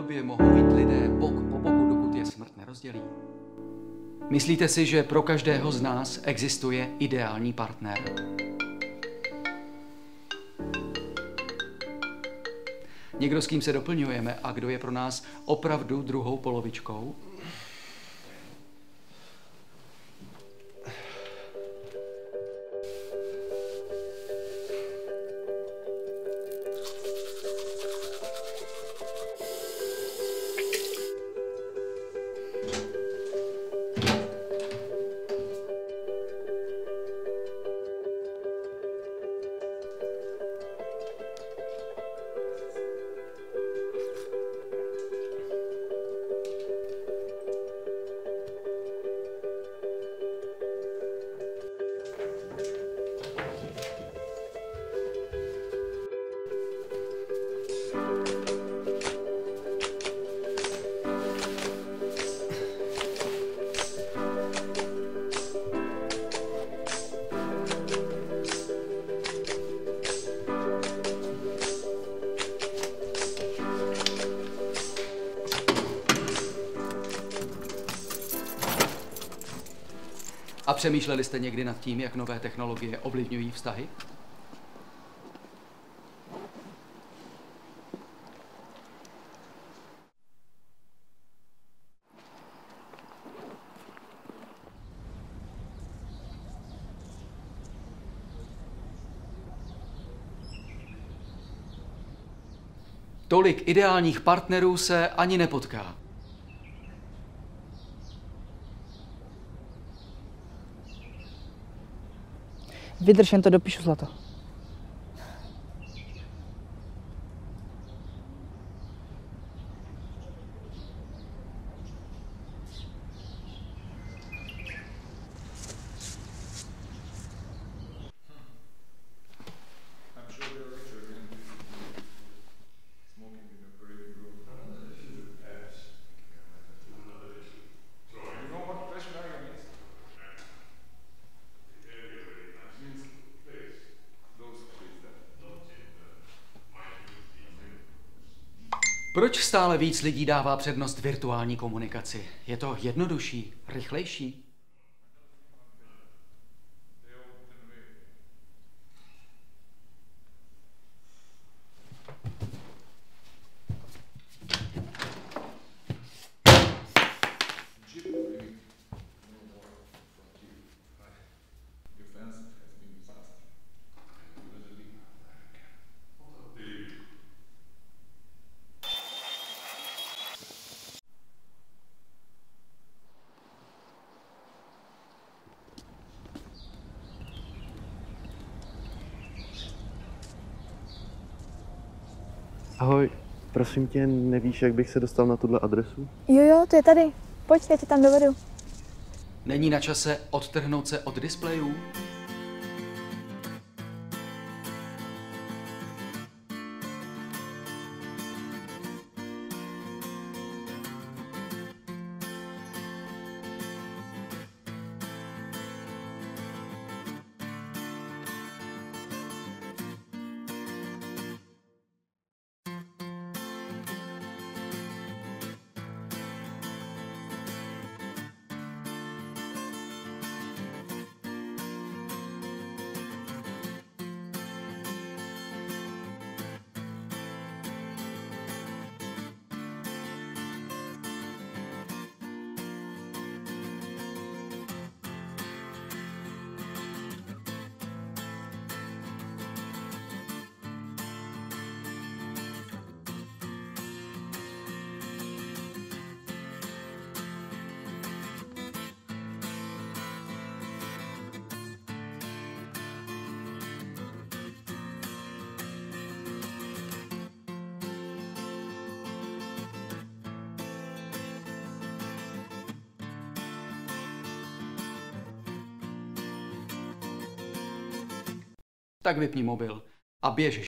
době mohou jít lidé bok po boku, dokud je smrt nerozdělí? Myslíte si, že pro každého z nás existuje ideální partner? Někdo, s kým se doplňujeme a kdo je pro nás opravdu druhou polovičkou? A přemýšleli jste někdy nad tím, jak nové technologie ovlivňují vztahy? Tolik ideálních partnerů se ani nepotká. Vydrž, jen to dopíšu, zlato. Proč stále víc lidí dává přednost virtuální komunikaci? Je to jednodušší, rychlejší? Ahoj, prosím tě, nevíš, jak bych se dostal na tuhle adresu? Jo, to je tady. Pojď, já tě tam dovedu. Není na čase odtrhnout se od displejů? Tak vypni mobil a běž